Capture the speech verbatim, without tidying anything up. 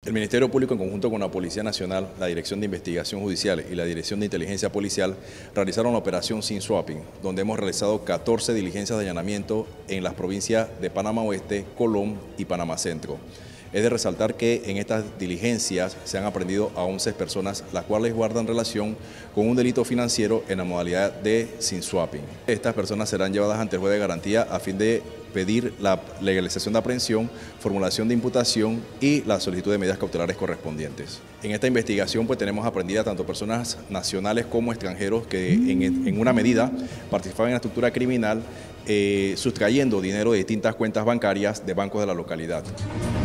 El Ministerio Público, en conjunto con la Policía Nacional, la Dirección de Investigación Judicial y la Dirección de Inteligencia Policial, realizaron la operación Sin Swapping, donde hemos realizado catorce diligencias de allanamiento en las provincias de Panamá Oeste, Colón y Panamá Centro. Es de resaltar que en estas diligencias se han aprehendido a once personas, las cuales guardan relación con un delito financiero en la modalidad de Sin Swapping. Estas personas serán llevadas ante el juez de garantía a fin de pedir la legalización de aprehensión, formulación de imputación y la solicitud de medidas cautelares correspondientes. En esta investigación pues tenemos aprendidas tanto personas nacionales como extranjeros que en, en una medida participaban en la estructura criminal eh, sustrayendo dinero de distintas cuentas bancarias de bancos de la localidad.